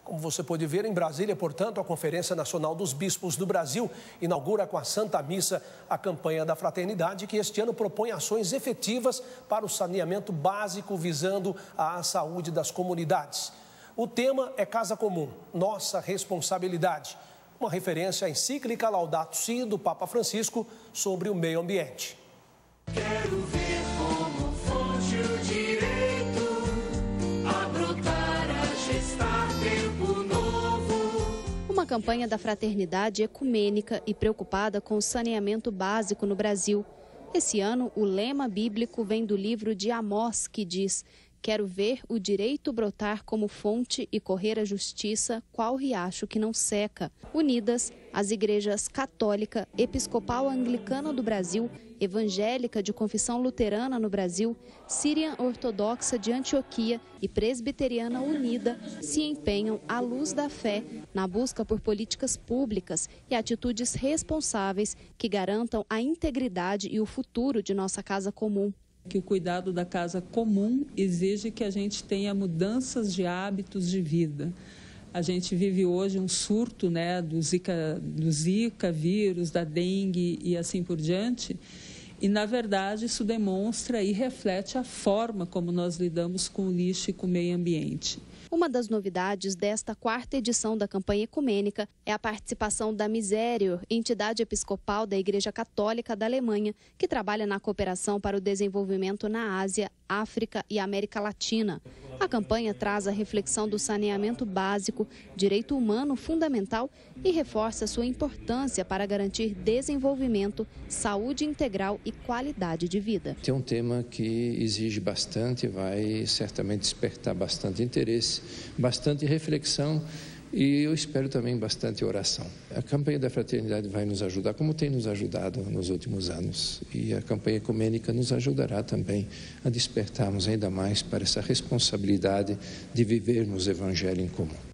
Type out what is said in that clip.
Como você pôde ver, em Brasília, portanto, a Conferência Nacional dos Bispos do Brasil inaugura com a Santa Missa a campanha da Fraternidade, que este ano propõe ações efetivas para o saneamento básico visando a saúde das comunidades. O tema é Casa Comum, nossa responsabilidade, uma referência à encíclica Laudato Si do Papa Francisco sobre o meio ambiente. Quero ver como fonte o direito a brotar, a gestar tempo novo. Uma campanha da fraternidade ecumênica e preocupada com o saneamento básico no Brasil. Esse ano, o lema bíblico vem do livro de Amós, que diz: quero ver o direito brotar como fonte e correr a justiça, qual riacho que não seca. Unidas, as igrejas católica, episcopal anglicana do Brasil, evangélica de confissão luterana no Brasil, síria ortodoxa de Antioquia e presbiteriana unida se empenham à luz da fé na busca por políticas públicas e atitudes responsáveis que garantam a integridade e o futuro de nossa casa comum. Que o cuidado da casa comum exige que a gente tenha mudanças de hábitos de vida. A gente vive hoje um surto, do Zika vírus, da dengue e assim por diante. E, na verdade, isso demonstra e reflete a forma como nós lidamos com o lixo e com o meio ambiente. Uma das novidades desta 4ª edição da campanha ecumênica é a participação da Miserior, entidade episcopal da Igreja Católica da Alemanha, que trabalha na cooperação para o desenvolvimento na Ásia, África e América Latina. A campanha traz a reflexão do saneamento básico, direito humano fundamental, e reforça sua importância para garantir desenvolvimento, saúde integral e qualidade de vida. Tem um tema que exige bastante, vai certamente despertar bastante interesse, bastante reflexão e eu espero também bastante oração. A campanha da fraternidade vai nos ajudar, como tem nos ajudado nos últimos anos. E a campanha ecumênica nos ajudará também a despertarmos ainda mais para essa responsabilidade de vivermos o Evangelho em comum.